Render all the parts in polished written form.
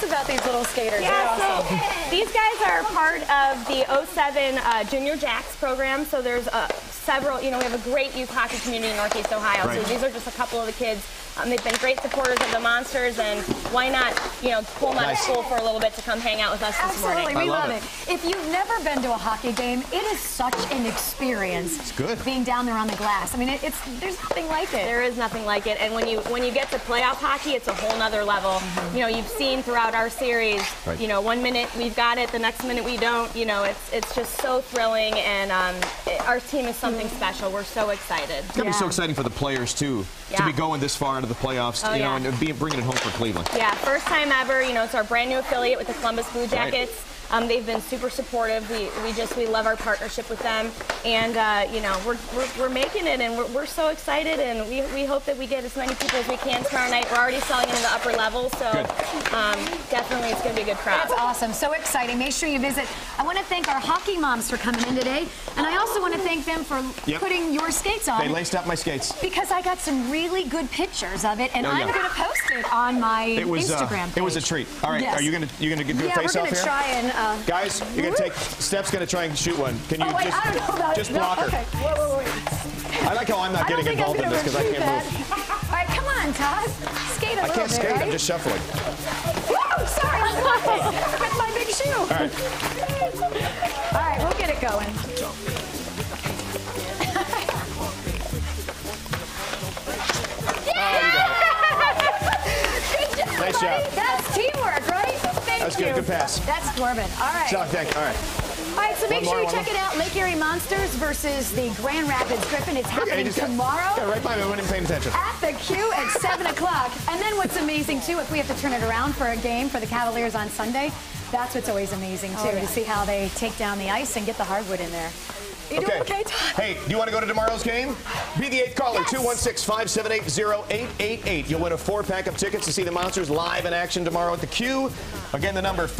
us about these little skaters. Yeah, They're awesome. so these guys are part of the '07 Junior Jacks program. So there's several, you know, we have a great youth hockey community in Northeast Ohio. Right. So these are just a couple of the kids. They've been great supporters of the Monsters, and why not, you know, pull them out of school for a little bit to come hang out with us this morning. Absolutely, we love it. If you've never been to a hockey game, it is such an experience. It's good. Being down there on the glass. I mean, there's nothing like it. There is nothing like it, and when you get to playoff hockey, it's a whole nother level. You know, you've seen throughout our series, you know, 1 minute we've got it, the next minute we don't. You know, it's just so thrilling, and our team is something special. We're so excited. It's going to be so exciting for the players, too, to be going this far into the playoffs, you know, and bringing it home for Cleveland. Yeah, first time ever. You know, it's our brand new affiliate with the Columbus Blue Jackets. They've been super supportive. We love our partnership with them, and you know, we're making it, and we're so excited, and we hope that we get as many people as we can tomorrow night. We're already selling into the upper level, so definitely it's going to be a good crowd. That's awesome. So exciting. Make sure you visit. I want to thank our hockey moms for coming in today, and I also want to thank them for putting your skates on. They laced up my skates. Because I got some really good pictures of it, and I'm going to post it on my Instagram page. It was a treat. All right, are you going to do a face-off here? Yeah, we're going to try and... Guys, you're going to take... Steph's going to try and shoot one. Can you I don't know about just block her? Okay. Wait. I like how I'm not getting involved in this because I can't move. All right, come on, Todd. Skate a little bit, I can't skate. right? I'm just shuffling. Whoa, sorry. With my big shoe. All right. All right, we'll get it going. Nice job. That's teamwork, right? That's good. Good pass. That's Corbin. All right. All right. All right, so make sure you check it out. Lake Erie Monsters versus the Grand Rapids Griffin. It's happening tomorrow. Yeah, right by me. I wasn't even paying attention. At the Q at 7 o'clock. And then what's amazing, too, if we have to turn it around for a game for the Cavaliers on Sunday, that's what's always amazing, too, to see how they take down the ice and get the hardwood in there. You doing okay, Todd? Hey, do you want to go to tomorrow's game? Be the 8th caller, 216-578-0888. You'll win a 4-pack of tickets to see the Monsters live in action tomorrow at the Q. Again, the number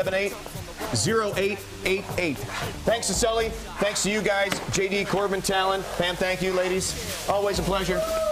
578-0888. Thanks to Sully. Thanks to you guys. JD, Corbin, Talon. Pam, thank you, ladies. Always a pleasure.